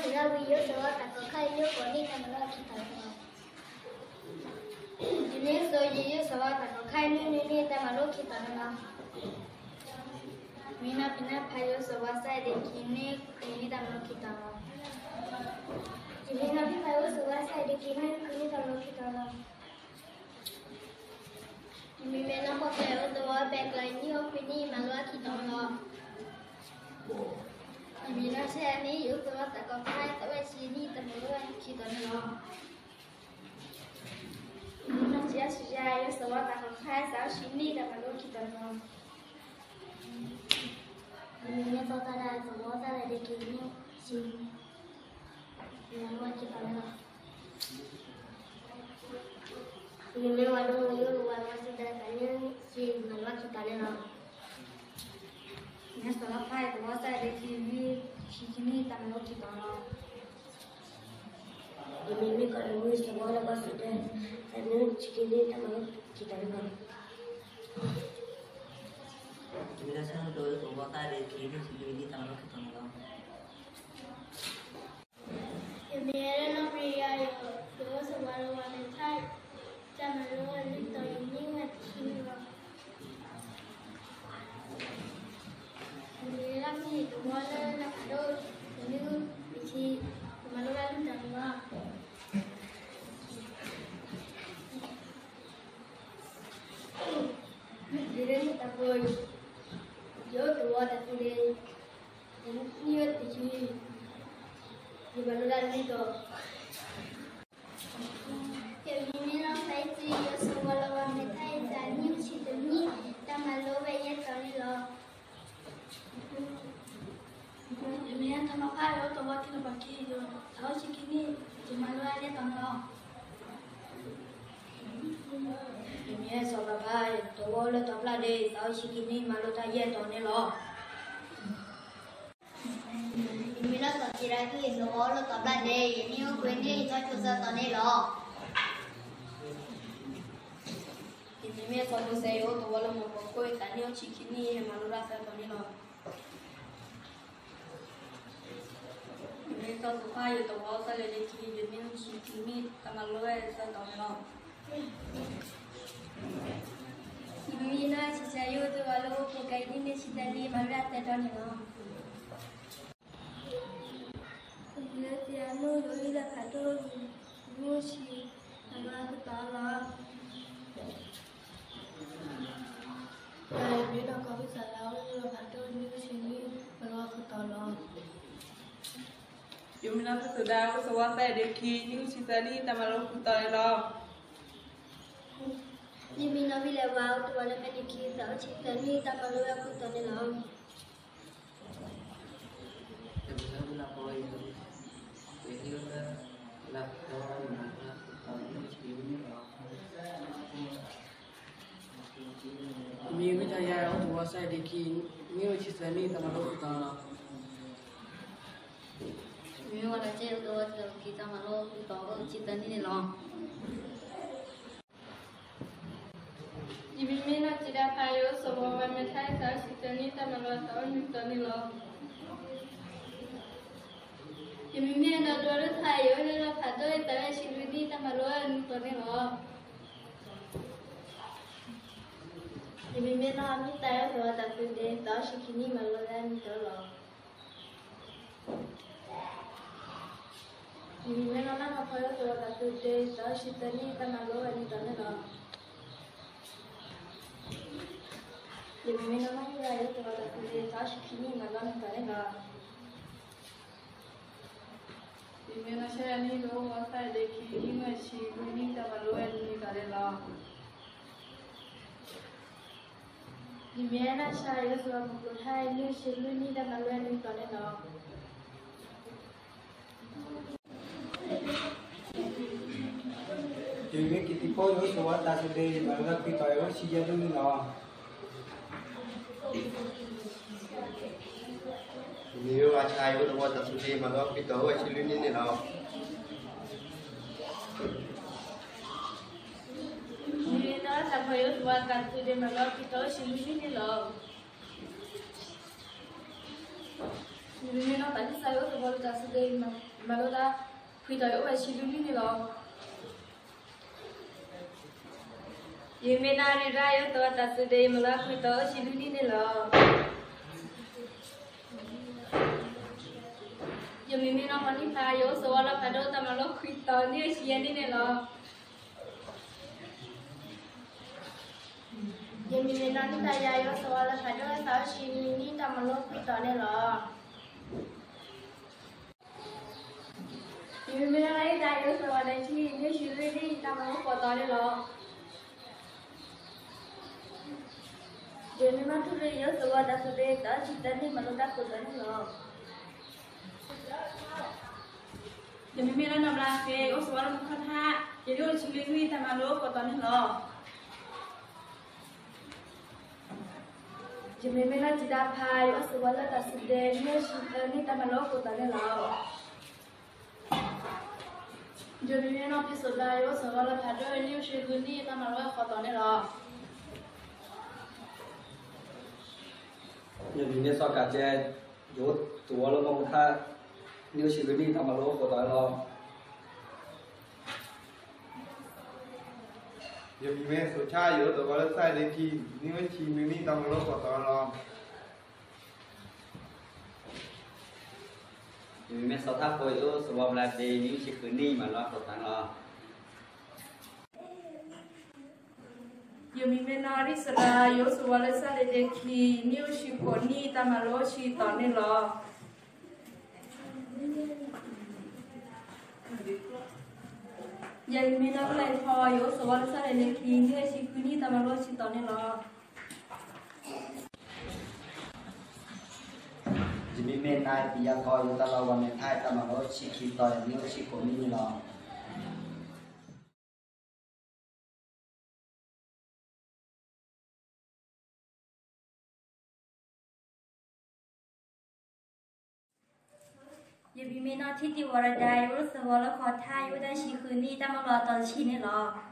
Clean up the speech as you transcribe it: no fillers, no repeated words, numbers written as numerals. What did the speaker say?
Sila video sewa tak kai yo koni kamera kita lo. Jenis video sewa tak kai ni tamalo kita lo. Mina pina payo sewa saya dekini ini tamalo kita lo. Mina pina payo sewa saya dekini ini tamalo kita lo. Mina ko payo sewa backline ni opini malo kita lo. Mina saya ni yo sewa tak kai tapi sini tamalo kita lo. Mina saya yo sewa tak kai sa sini tamalo kita lo. Mina saudara semua saya dekini sini malo kita lo. Mina waduh yo luar masih datanya si malo kita lo. Mina setelah kai semua saya dekini sini tamalo kita lo. Ini kalau ni semua lepas sudah saya cikini tamalo kita lo. Bila saya dulu semua kali kini sini tamalo kita lo. Meron na priya yo sa wala tay tamalo alito ini at sino. Meron ni wala na kado ini bisi tamalo alito tama. Meron na tapoy yo tuwa tatule ini at bisi di baluran itu. Kami nak saja yo semua lawan metai jadi cerita ni tamalo banyak kali lo. Kami yang tamak yo tawa kita baki yo tahu cikini tamalo ada tamalo. Kami yang sobat bay tawa lo tabla deh tahu cikini malu tanya tahun lo. Mina kira tu semua lo tabla deh ini aku ini itu susah tahun lo. Ini kalau saya tu walau mau koi tanya cikini malu rasa tahun lo. Ini kalau kaya tu walau saya lelaki jadi cikini malu rasa tahun lo. Mina saya tu walau koi ini cikini malu rasa tahun lo. Tiano doi la kado musi agak ketala. Bila kau salah la kado musi ni agak ketala. Yumina sudah sewa saya deki ni cerita ni tamalo kita lo. Yumina bila bau tu wala mediki tahu cerita ni tamalo kita lo. Bila bila koi ini lah kalau mana kalau ini Mimi saya tua saya deki ni cerita ni tamalo kita lo. Mimi wala cek doa kita malu kita cerita ni lo. Mimi nak cerita kayu semua metai saya cerita ni tamalo tahun kita ni lo. Yumina na dua tayo na kado ita siludi tamalo kita lo. Yumina kami tayo sewa tapi deh tahu sikini malu kita lo. Yumina na kapayo sewa tapi deh tahu sikini tamalo kita lo. Yumina na tayo sewa tapi deh tahu sikini malu kita lo. Mimi saya ni lo saya deki ni masih ini tamalo ni kare lo. Yumina saya sewa mukul ni siludi tamalo kita lo. Jadi kita pun yo sewa tak sedih baru kita yo sijah tu ni lah. Nếu ai trai có đồ tập suy mà nó bị tớ ở trên lưng như nào Yumina saya tua kan tu dia malu kita siludi ni lo. Yumina tadi saya tu baru dah sedih 马路的回到有外西路里了。 有没那里来有多大是的，没了回到西路里了。有没没那么你怕有时候了怕到他们了回到你西里了。有没没那你怕呀有时候了怕到到西路里他们了回到你了。有没有那一代有时候的去你西路里他们了回到你了。有没有出来有时候的是的，到西单你们了回到你了。 有没有那么拉菲？有时候那么看他，也有西路里他们了回到你了。 有没有那几大牌？有时候了的是的，你西单你他们了回到你了。有没有那比说的有时候了怕到你西路里他们了回到你了。 有明天说感觉有多了嘛，他纽西兰里他们老回来了。 有比没手差有的话了赛的去，因为去明明他们老过到了。 有明天说他会有什么来的纽西兰里嘛老回来了。 有没有那里是啦？有时候了啥的得去，你有去过你他们了去到你了。有没有那来跑？有时候了啥的得去，你有去过你他们了去到你了。 จะมีเมนนายปิยากรอยู่ตลอดวันในไทยตามารถชิคิต่อยนิ้วชิโกนี่หรอ有没有那天的我来带，有时候了考他有的是和你他们老到去的了。